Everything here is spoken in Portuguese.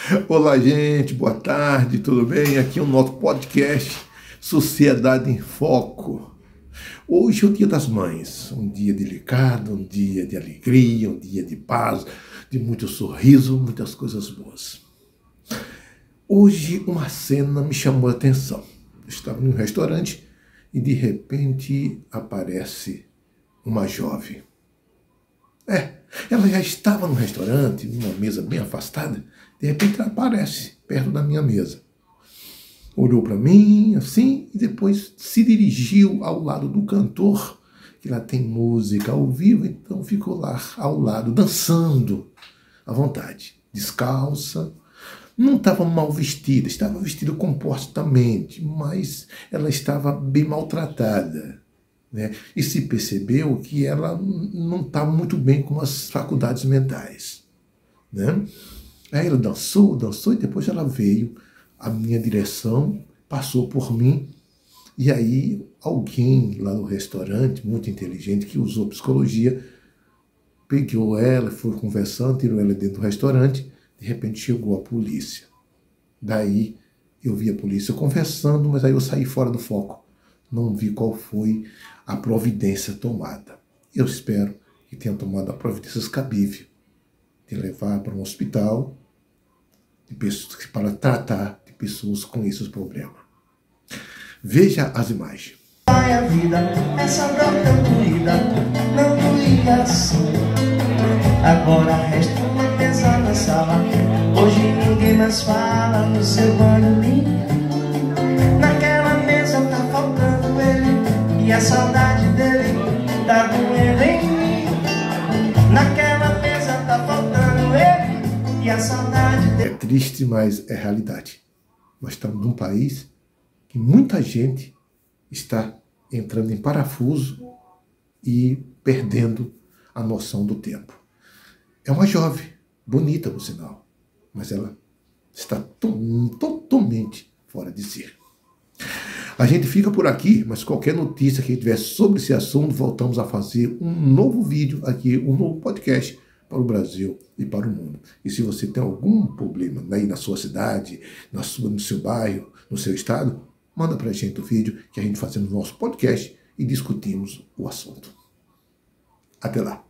Olá, gente, boa tarde, tudo bem? Aqui é o nosso podcast Sociedade em Foco. Hoje é o Dia das Mães, um dia delicado, um dia de alegria, um dia de paz, de muito sorriso, muitas coisas boas. Hoje uma cena me chamou a atenção. Eu estava em um restaurante e de repente aparece uma jovem. Ela já estava no restaurante, numa mesa bem afastada, de repente ela aparece perto da minha mesa. Olhou para mim, assim, e depois se dirigiu ao lado do cantor, que lá tem música ao vivo, então ficou lá ao lado, dançando à vontade, descalça. Não estava mal vestida, estava vestida compostamente, mas ela estava bem maltratada. Né? E se percebeu que ela não estava muito bem com as faculdades mentais. Né? Aí ela dançou e depois ela veio à minha direção, passou por mim, e aí alguém lá no restaurante, muito inteligente, que usou psicologia, pegou ela, foi conversando, tirou ela dentro do restaurante, de repente chegou a polícia. Daí eu vi a polícia conversando, mas aí eu saí fora do foco. Não vi qual foi a providência tomada. Eu espero que tenha tomado a providência cabível de levar para um hospital de pessoas, para tratar de pessoas com esses problemas. Veja as imagens. A vida, essa dor tão doída, não doía assim. Agora resta uma mesa na sala, hoje ninguém mais fala no seu barulhinho. Naquela mesa tá faltando ele, e a saudade dele tá doendo em mim. Naquela mesa tá faltando ele, e a saudade dele. É triste, mas é realidade. Nós estamos num país que muita gente está entrando em parafuso e perdendo a noção do tempo. É uma jovem, bonita por sinal, mas ela está totalmente fora de si. A gente fica por aqui, mas qualquer notícia que tiver sobre esse assunto, voltamos a fazer um novo vídeo aqui, um novo podcast para o Brasil e para o mundo. E se você tem algum problema aí na sua cidade, no seu bairro, no seu estado, manda para a gente o vídeo que a gente faz no nosso podcast e discutimos o assunto. Até lá.